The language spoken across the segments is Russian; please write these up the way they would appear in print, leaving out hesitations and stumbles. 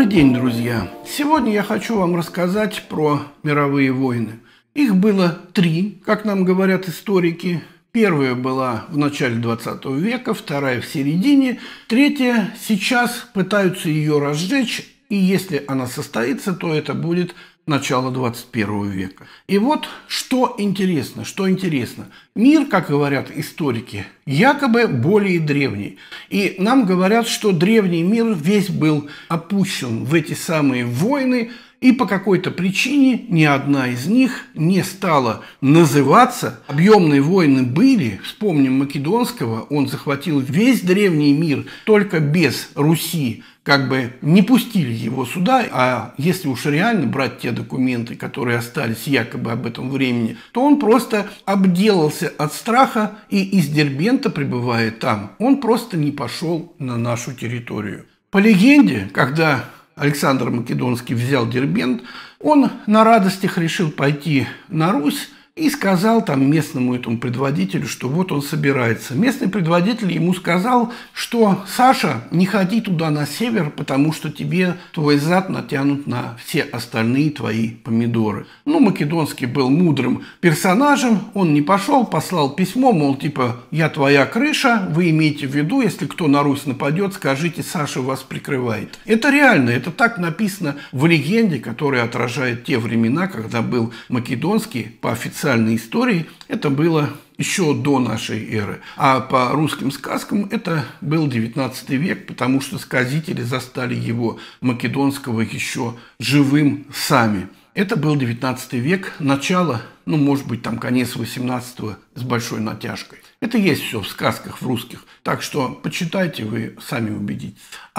день, друзья! Сегодня я хочу вам рассказать про мировые войны. Их было 3, как нам говорят историки. Первая была в начале 20 века, вторая в середине, третья сейчас пытаются ее разжечь, и если она состоится, то это будет начало 21 века. И вот что интересно. Мир, как говорят историки, якобы более древний. И нам говорят, что древний мир весь был опущен в эти самые войны, и по какой-то причине ни одна из них не стала называться. Объемные войны были, вспомним Македонского, он захватил весь древний мир, только без Руси, как бы не пустили его сюда, а если уж реально брать те документы, которые остались якобы об этом времени, то он просто обделался от страха и из Дербента, пребывая там, он просто не пошел на нашу территорию. По легенде, когда Александр Македонский взял Дербент, он на радостях решил пойти на Русь и сказал там местному этому предводителю, что вот он собирается. Местный предводитель ему сказал, что Саша, не ходи туда на север, потому что тебе твой зад натянут на все остальные твои помидоры. Ну, Македонский был мудрым персонажем, он не пошел, послал письмо, мол, типа, я твоя крыша, вы имейте в виду, если кто на Русь нападет, скажите, Саша вас прикрывает. Это реально, это так написано в легенде, которая отражает те времена, когда был Македонский по официальной истории, это было еще до нашей эры. А по русским сказкам это был 19 век, потому что сказители застали его, Македонского, еще живым сами. Это был 19 век, начало, ну, может быть, там конец 18-го с большой натяжкой. Это есть все в сказках в русских, так что почитайте, вы сами убедитесь.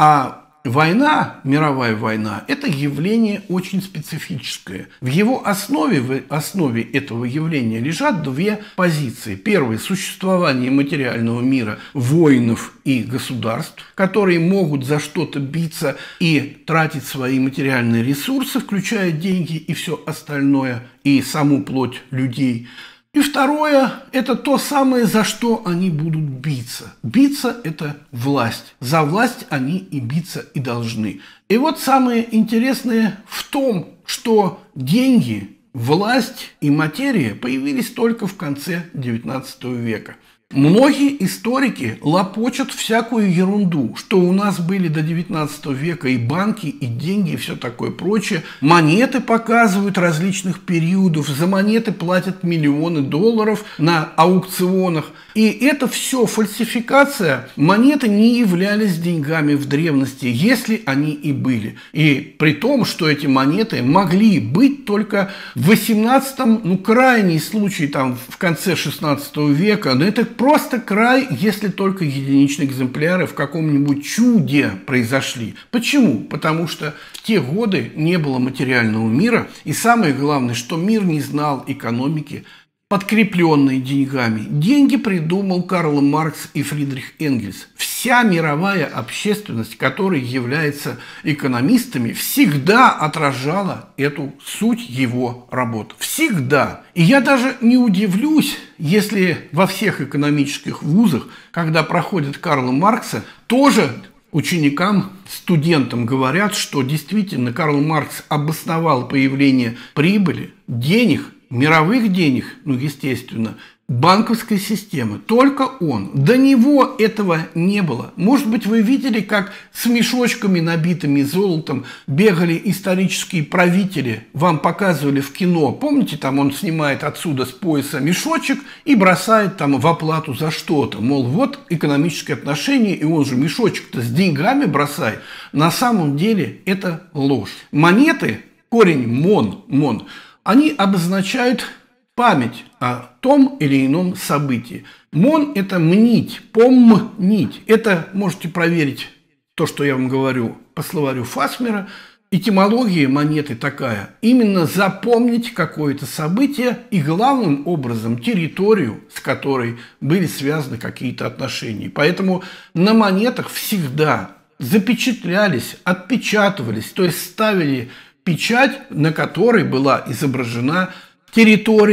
А война, мировая война, это явление очень специфическое. В его основе, в основе этого явления лежат 2 позиции. Первая – существование материального мира, воинов и государств, которые могут за что-то биться и тратить свои материальные ресурсы, включая деньги и все остальное, и саму плоть людей. И второе – это то самое, за что они будут биться. Биться – это власть. За власть они и биться и должны. И вот самое интересное в том, что деньги, власть и материя появились только в конце XIX века. Многие историки лопочут всякую ерунду, что у нас были до 19 века и банки, и деньги, и все такое прочее. Монеты показывают различных периодов, за монеты платят миллионы долларов на аукционах. И это все фальсификация. Монеты не являлись деньгами в древности, если они и были. И при том, что эти монеты могли быть только в 18-м, ну, крайний случай, там, в конце 16 века, но это просто край, если только единичные экземпляры в каком-нибудь чуде произошли. Почему? Потому что в те годы не было материального мира, и самое главное, что мир не знал экономики, подкрепленной деньгами. Деньги придумал Карл Маркс и Фридрих Энгельс. Вся мировая общественность, которая является экономистами, всегда отражала эту суть его работ. Всегда. И я даже не удивлюсь, если во всех экономических вузах, когда проходят Карла Маркса, тоже ученикам, студентам говорят, что действительно Карл Маркс обосновал появление прибыли, денег, мировых денег, ну, естественно, банковской системы. Только он. До него этого не было. Может быть, вы видели, как с мешочками, набитыми золотом, бегали исторические правители, вам показывали в кино. Помните, там он снимает отсюда с пояса мешочек и бросает там в оплату за что-то. Мол, вот экономические отношения, и он же мешочек-то с деньгами бросает. На самом деле это ложь. Монеты, корень мон, они обозначают память о том или ином событии. Мон – это мнить, помнить. Это можете проверить то, что я вам говорю по словарю Фасмера. Этимология монеты такая. Именно запомнить какое-то событие и главным образом территорию, с которой были связаны какие-то отношения. Поэтому на монетах всегда запечатлялись, отпечатывались, то есть ставили печать, на которой была изображена территория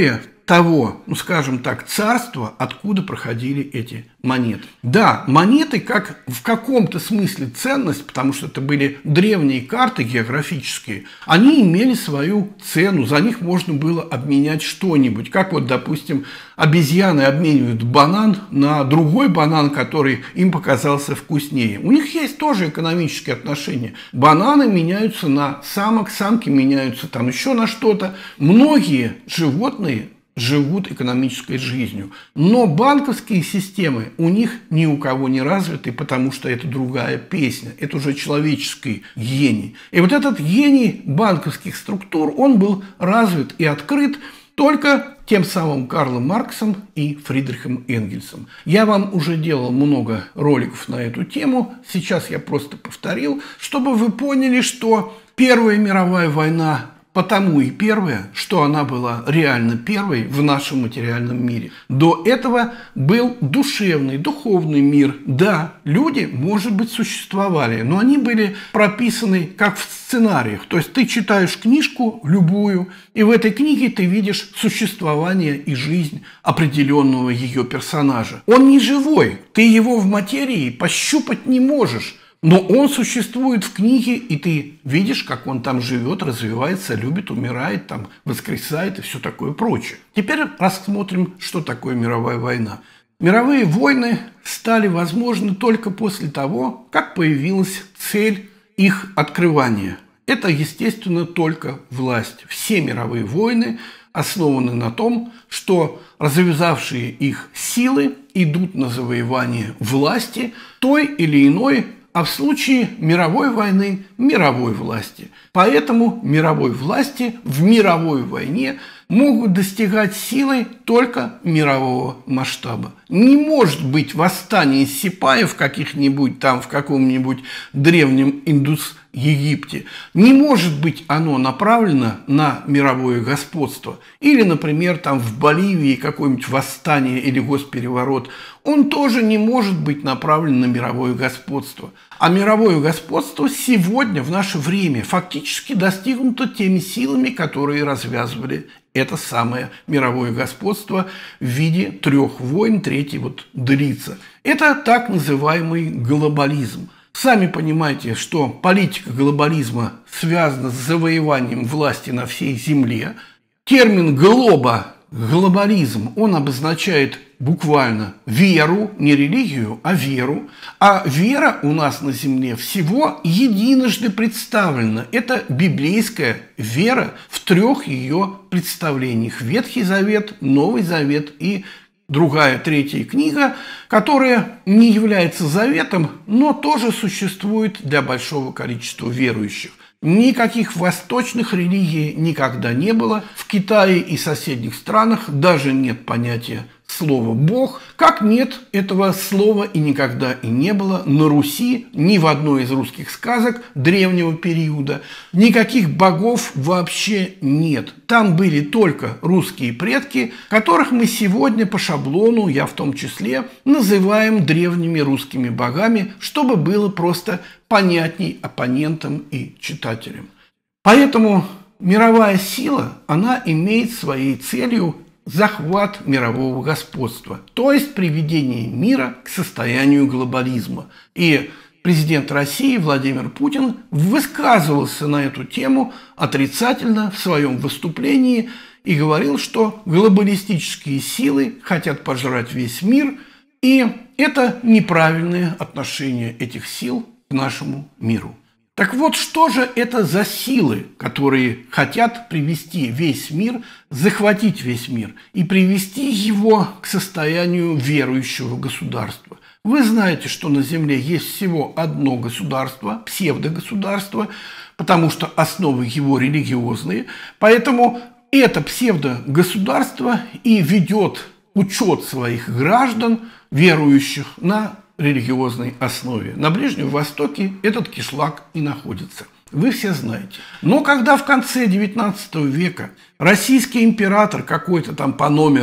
того, ну скажем так, царства, откуда проходили эти монеты. Да, монеты как в каком-то смысле ценность, потому что это были древние карты географические, они имели свою цену, за них можно было обменять что-нибудь. Как вот, допустим, обезьяны обменивают банан на другой банан, который им показался вкуснее. У них есть тоже экономические отношения. Бананы меняются на самок, самки меняются там еще на что-то. Многие животные живут экономической жизнью. Но банковские системы у них ни у кого не развиты, потому что это другая песня. Это уже человеческий гений. И вот этот гений банковских структур, он был развит и открыт только тем самым Карлом Марксом и Фридрихом Энгельсом. Я вам уже делал много роликов на эту тему. Сейчас я просто повторил, чтобы вы поняли, что Первая мировая война потому и первая, что она была реально первой в нашем материальном мире. До этого был душевный, духовный мир. Да, люди, может быть, существовали, но они были прописаны как в сценариях. То есть ты читаешь книжку любую, и в этой книге ты видишь существование и жизнь определенного ее персонажа. Он не живой, ты его в материи пощупать не можешь. Но он существует в книге, и ты видишь, как он там живет, развивается, любит, умирает, там, воскресает и все такое прочее. Теперь рассмотрим, что такое мировая война. Мировые войны стали возможны только после того, как появилась цель их открывания. Это, естественно, только власть. Все мировые войны основаны на том, что развязавшие их силы идут на завоевание власти той или иной, а в случае мировой войны – мировой власти. Поэтому мировой власти в мировой войне могут достигать силы только мирового масштаба. Не может быть восстание сипаев каких-нибудь там в каком-нибудь древнем Египте. Не может быть оно направлено на мировое господство. Или, например, там в Боливии какое-нибудь восстание или госпереворот. Он тоже не может быть направлен на мировое господство. А мировое господство сегодня, в наше время, фактически достигнуто теми силами, которые развязывали это самое мировое господство в виде 3 войн, 3-й вот длится. Это так называемый глобализм. Сами понимаете, что политика глобализма связана с завоеванием власти на всей Земле. Термин глобализм, он обозначает буквально веру, не религию, а веру. А вера у нас на Земле всего единожды представлена. Это библейская вера в 3 ее представлениях. Ветхий Завет, Новый Завет и другая 3-я книга, которая не является заветом, но тоже существует для большого количества верующих. Никаких восточных религий никогда не было. В Китае и соседних странах даже нет понятия слова «Бог», как нет этого слова и никогда и не было на Руси ни в одной из русских сказок древнего периода. Никаких богов вообще нет. Там были только русские предки, которых мы сегодня по шаблону, я в том числе, называем древними русскими богами, чтобы было просто понятней оппонентам и читателям. Поэтому мировая сила, она имеет своей целью захват мирового господства, то есть приведение мира к состоянию глобализма. И президент России Владимир Путин высказывался на эту тему отрицательно в своем выступлении и говорил, что глобалистические силы хотят пожрать весь мир, и это неправильное отношение этих сил к нашему миру. Так вот, что же это за силы, которые хотят привести весь мир, захватить весь мир и привести его к состоянию верующего государства? Вы знаете, что на Земле есть всего одно государство, псевдогосударство, потому что основы его религиозные. Поэтому это псевдогосударство и ведет учет своих граждан, верующих, на религиозной основе. На Ближнем Востоке этот кишлак и находится. Вы все знаете. Но когда в конце XIX века российский император какой-то там по номеру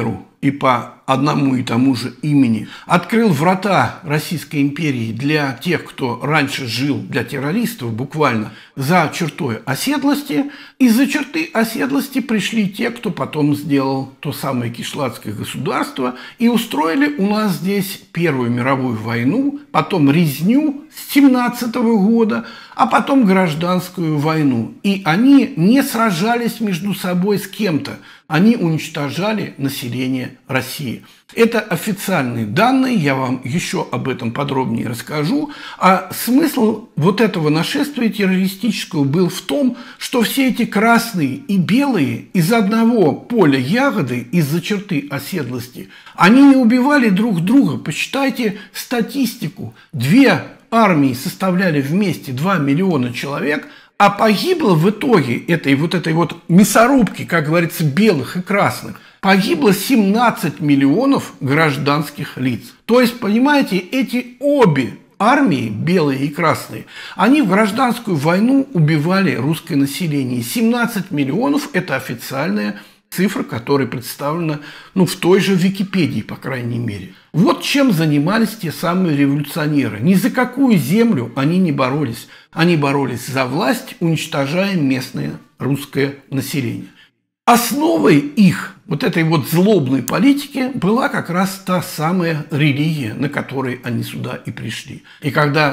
и по одному и тому же имени, открыл врата Российской империи для тех, кто раньше жил, для террористов буквально, за чертой оседлости. Из-за черты оседлости пришли те, кто потом сделал то самое Кишлакское государство и устроили у нас здесь Первую мировую войну, потом резню с 17 года, а потом гражданскую войну. И они не сражались между собой с кем-то, они уничтожали население России. Это официальные данные, я вам еще об этом подробнее расскажу. А смысл вот этого нашествия террористического был в том, что все эти красные и белые из одного поля ягоды, из-за черты оседлости, они не убивали друг друга. Почитайте статистику. Две армии составляли вместе 2 миллиона человек, а погибло в итоге этой вот мясорубки, как говорится, белых и красных, погибло 17 миллионов гражданских лиц. То есть, понимаете, эти обе армии, белые и красные, они в гражданскую войну убивали русское население. 17 миллионов – это официальная цифра, которая представлена в той же Википедии, по крайней мере. Вот чем занимались те самые революционеры. Ни за какую землю они не боролись. Они боролись за власть, уничтожая местное русское население. Основой их, вот этой вот злобной политики, была как раз та самая религия, на которой они сюда и пришли. И когда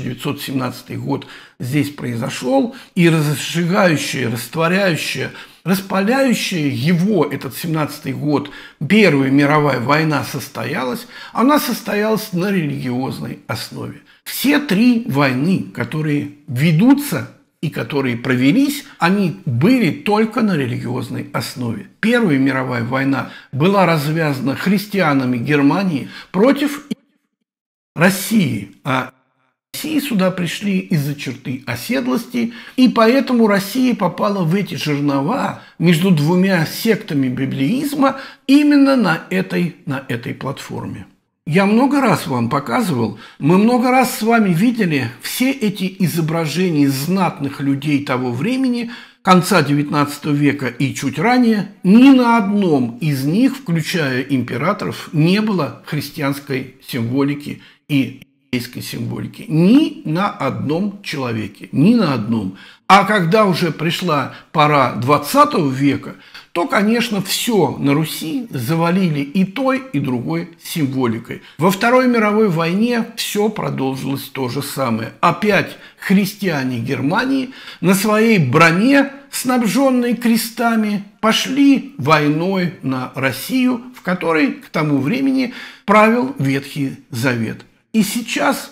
1917 год здесь произошел, и разжигающая, растворяющая, распаляющая его, этот 17-й год, Первая мировая война состоялась, она состоялась на религиозной основе. Все три войны, которые ведутся и которые провелись, они были только на религиозной основе. Первая мировая война была развязана христианами Германии против России, а России сюда пришли из-за черты оседлости, и поэтому Россия попала в эти жернова между двумя сектами библеизма именно на этой платформе. Я много раз вам показывал, мы много раз с вами видели все эти изображения знатных людей того времени, конца XIX века и чуть ранее. Ни на одном из них, включая императоров, не было христианской символики и иудейской символики. Ни на одном человеке, ни на одном. А когда уже пришла пора XX века, то, конечно, все на Руси завалили и той, и другой символикой. Во Второй мировой войне все продолжилось то же самое. Опять христиане Германии на своей броне, снабженной крестами, пошли войной на Россию, в которой к тому времени правил Ветхий Завет. И сейчас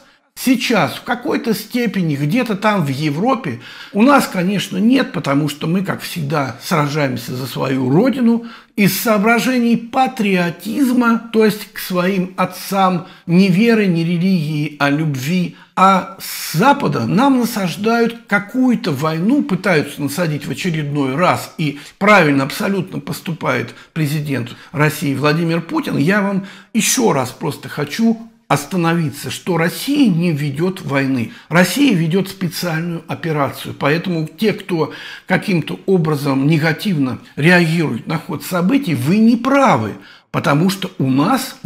в какой-то степени, где-то там в Европе, у нас, конечно, нет, потому что мы, как всегда, сражаемся за свою родину из соображений патриотизма, то есть к своим отцам, не веры, не религии, а любви. А с Запада нам насаждают какую-то войну, пытаются насадить в очередной раз, и правильно абсолютно поступает президент России Владимир Путин. Я вам еще раз просто хочу остановиться, что Россия не ведет войны. Россия ведет специальную операцию. Поэтому те, кто каким-то образом негативно реагирует на ход событий, вы не правы. Потому что у нас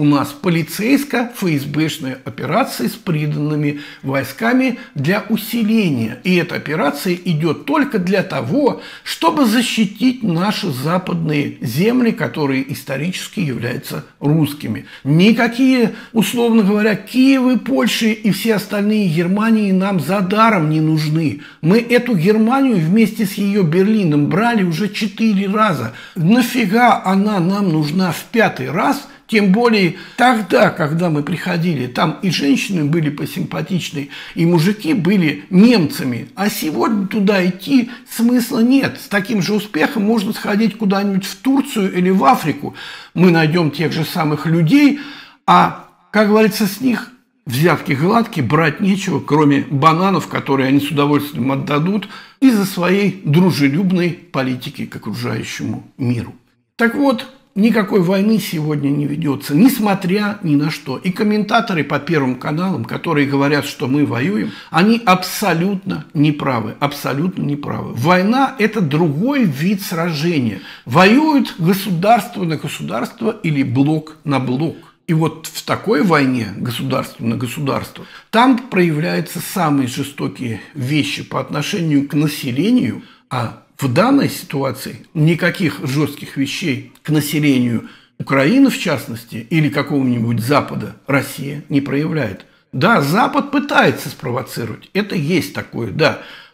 полицейско-ФСБшная операция с приданными войсками для усиления. И эта операция идет только для того, чтобы защитить наши западные земли, которые исторически являются русскими. Никакие, условно говоря, Киевы, Польши и все остальные Германии нам за даром не нужны. Мы эту Германию вместе с ее Берлином брали уже 4 раза. Нафига она нам нужна в 5-й раз? Тем более тогда, когда мы приходили, там и женщины были посимпатичнее, и мужики были немцами. А сегодня туда идти смысла нет. С таким же успехом можно сходить куда-нибудь в Турцию или в Африку. Мы найдем тех же самых людей, а, как говорится, с них взятки гладкие, брать нечего, кроме бананов, которые они с удовольствием отдадут из-за своей дружелюбной политики к окружающему миру. Так вот, никакой войны сегодня не ведется, несмотря ни на что. И комментаторы по первым каналам, которые говорят, что мы воюем, они абсолютно неправы, абсолютно неправы. Война – это другой вид сражения. Воюют государство на государство или блок на блок. И вот в такой войне государство на государство там проявляются самые жестокие вещи по отношению к населению, а в данной ситуации никаких жестких вещей к населению Украины, в частности, или какого-нибудь Запада Россия не проявляет. Да, Запад пытается спровоцировать, это есть такое, да,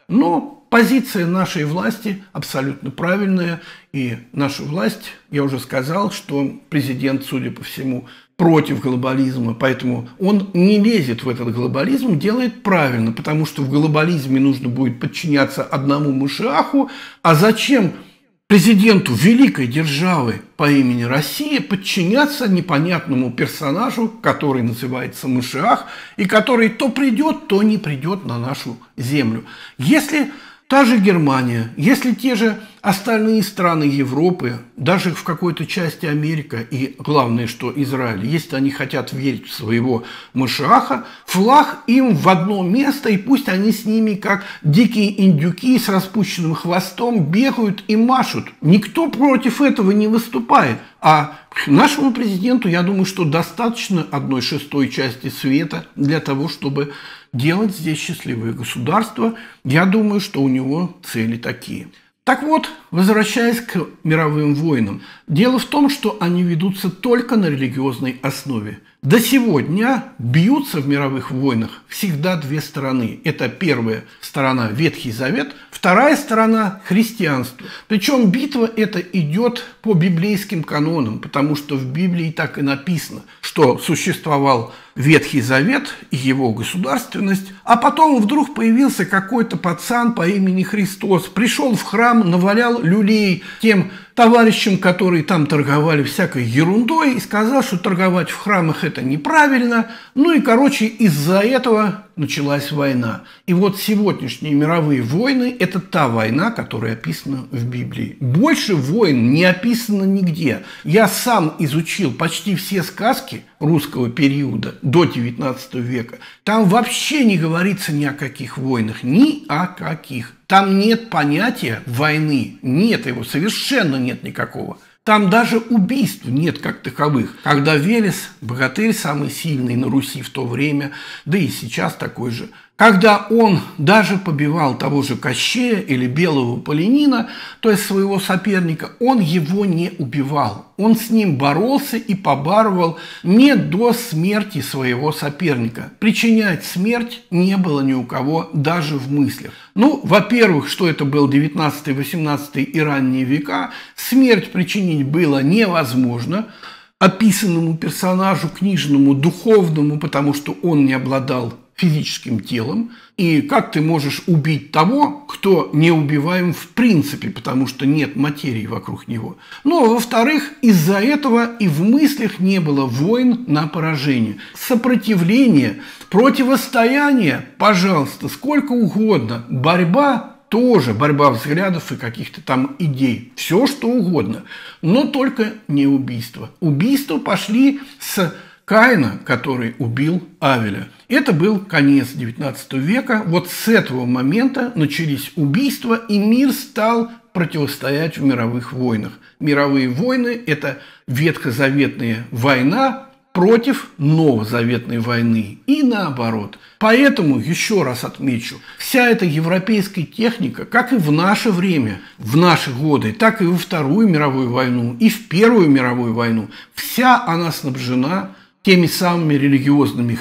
но позиция нашей власти абсолютно правильная, и наша власть, я уже сказал, что президент, судя по всему, против глобализма, поэтому он не лезет в этот глобализм, делает правильно, потому что в глобализме нужно будет подчиняться одному мышиаху, а зачем президенту великой державы по имени Россия подчиняться непонятному персонажу, который называется мышиах, и который то придет, то не придет на нашу землю. Если та же Германия, если те же остальные страны Европы, даже в какой-то части Америка и, главное, что Израиль, если они хотят верить в своего Машиаха, флаг им в одно место, и пусть они с ними, как дикие индюки с распущенным хвостом, бегают и машут. Никто против этого не выступает. А нашему президенту, я думаю, что достаточно 1/6 части света для того, чтобы делать здесь счастливое государство. Я думаю, что у него цели такие. Так вот, возвращаясь к мировым войнам, дело в том, что они ведутся только на религиозной основе. До сегодня бьются в мировых войнах всегда две стороны. Это первая сторона – Ветхий Завет, вторая сторона – христианство. Причем битва эта идет по библейским канонам, потому что в Библии так и написано, что существовал Ветхий Завет и его государственность, а потом вдруг появился какой-то пацан по имени Христос, пришел в храм, навалял люлей тем товарищам, которые там торговали всякой ерундой, и сказал, что торговать в храмах это неправильно. Ну и, короче, из-за этого началась война. И вот сегодняшние мировые войны – это та война, которая описана в Библии. Больше войн не описано нигде. Я сам изучил почти все сказки русского периода до 19 века. Там вообще не говорится ни о каких войнах, ни о каких. Там нет понятия войны, нет его, совершенно нет никакого. Там даже убийств нет как таковых. Когда Велес, богатырь самый сильный на Руси в то время, да и сейчас такой же, когда он даже побивал того же Кощея или Белого Полянина, то есть своего соперника, он его не убивал. Он с ним боролся и побарывал не до смерти своего соперника. Причинять смерть не было ни у кого даже в мыслях. Ну, во-первых, что это был 19, 18 и ранние века, смерть причинить было невозможно описанному персонажу, книжному, духовному, потому что он не обладал физическим телом. И как ты можешь убить того, кто не убиваем в принципе, потому что нет материи вокруг него? Ну, а во-вторых, из-за этого и в мыслях не было войн на поражение. Сопротивление, противостояние, пожалуйста, сколько угодно. Борьба тоже, борьба взглядов и каких-то там идей. Все, что угодно. Но только не убийство. Убийства пошли с Каина, который убил Авеля. Это был конец 19 века. Вот с этого момента начались убийства, и мир стал противостоять в мировых войнах. Мировые войны – это ветхозаветная война против новозаветной войны. И наоборот. Поэтому, еще раз отмечу, вся эта европейская техника, как и в наше время, в наши годы, так и во Вторую мировую войну, и в Первую мировую войну, вся она снабжена теми самыми религиозными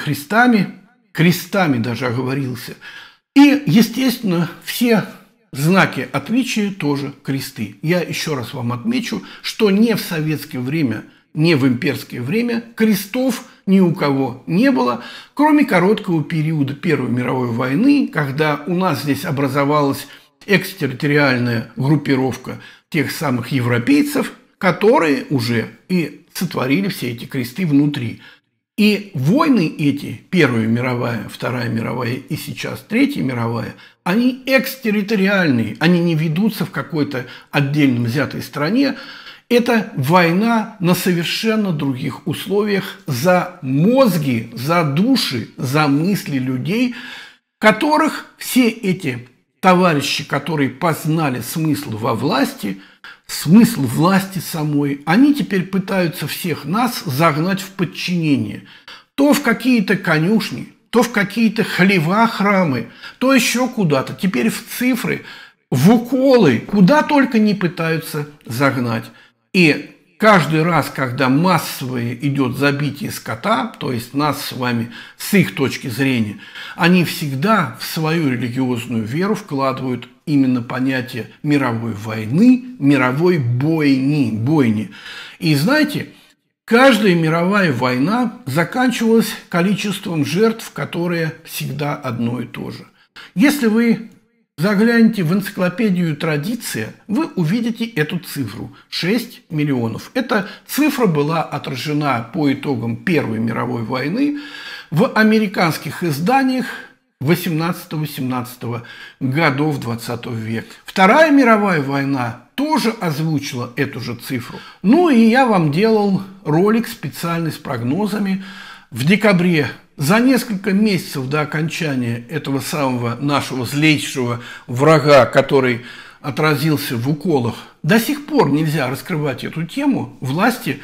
крестами даже оговорился. И, естественно, все знаки отличия тоже кресты. Я еще раз вам отмечу, что ни в советское время, ни в имперское время крестов ни у кого не было, кроме короткого периода Первой мировой войны, когда у нас здесь образовалась экстерриториальная группировка тех самых европейцев, которые уже и сотворили все эти кресты внутри. И войны эти, Первая мировая, Вторая мировая и сейчас Третья мировая, они экстерриториальные, они не ведутся в какой-то отдельно взятой стране. Это война на совершенно других условиях за мозги, за души, за мысли людей, которых все эти товарищи, которые познали смысл во власти, смысл власти самой, они теперь пытаются всех нас загнать в подчинение. То в какие-то конюшни, то в какие-то хлева храмы, то еще куда-то. Теперь в цифры, в уколы, куда только не пытаются загнать. И каждый раз, когда массовое идет забитие скота, то есть нас с вами, с их точки зрения, они всегда в свою религиозную веру вкладывают именно понятие мировой войны, мировой бойни. И знаете, каждая мировая война заканчивалась количеством жертв, которое всегда одно и то же. Если вы загляните в энциклопедию «Традиция», вы увидите эту цифру – 6 миллионов. Эта цифра была отражена по итогам Первой мировой войны в американских изданиях 18-18 годов 20 века. Вторая мировая война тоже озвучила эту же цифру. Ну и я вам делал ролик специальный с прогнозами. В декабре, за несколько месяцев до окончания этого самого нашего злейшего врага, который отразился в уколах, до сих пор нельзя раскрывать эту тему. Власти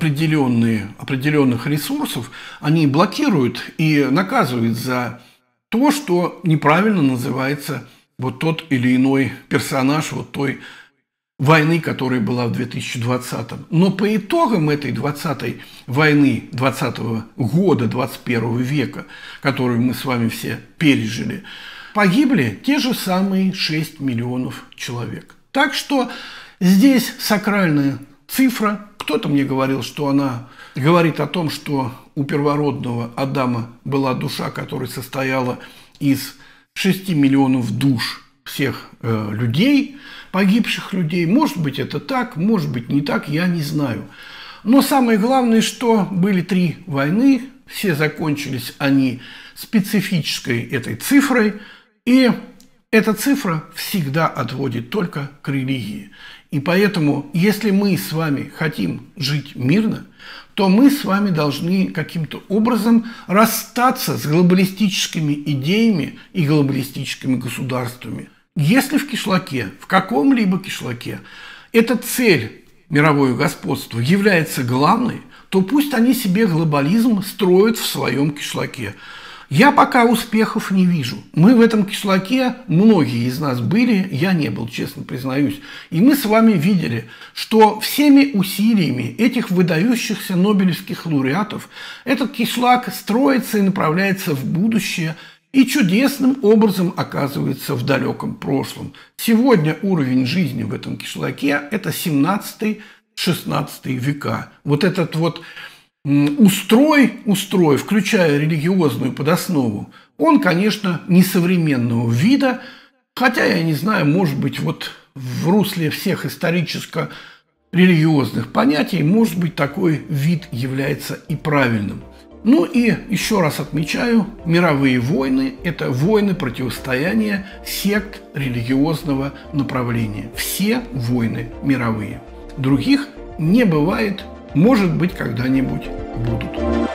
определенных ресурсов, они блокируют и наказывают за то, что неправильно называется вот тот или иной персонаж вот той войны, которая была в 2020-м. Но по итогам этой 20-й войны 20-го года 21 века, которую мы с вами все пережили, погибли те же самые 6 миллионов человек. Так что здесь сакральная цифра. Кто-то мне говорил, что она говорит о том, что у первородного Адама была душа, которая состояла из 6 миллионов душ всех людей, погибших людей. Может быть, это так, может быть, не так, я не знаю. Но самое главное, что были 3 войны, все закончились они специфической этой цифрой, и эта цифра всегда отводит только к религии. И поэтому, если мы с вами хотим жить мирно, то мы с вами должны каким-то образом расстаться с глобалистическими идеями и глобалистическими государствами. Если в кишлаке, в каком-либо кишлаке, эта цель мировое господство является главной, то пусть они себе глобализм строят в своем кишлаке. Я пока успехов не вижу. Мы в этом кишлаке, многие из нас были, я не был, честно признаюсь. И мы с вами видели, что всеми усилиями этих выдающихся нобелевских лауреатов этот кишлак строится и направляется в будущее и чудесным образом оказывается в далеком прошлом. Сегодня уровень жизни в этом кишлаке – это 17-16 века. Вот этот вот устрой, включая религиозную подоснову, он, конечно, несовременного вида, хотя, я не знаю, может быть, вот в русле всех историческо-религиозных понятий, может быть, такой вид является и правильным. Ну и еще раз отмечаю, мировые войны – это войны противостояния сект религиозного направления. Все войны мировые. Других не бывает. Может быть, когда-нибудь будут.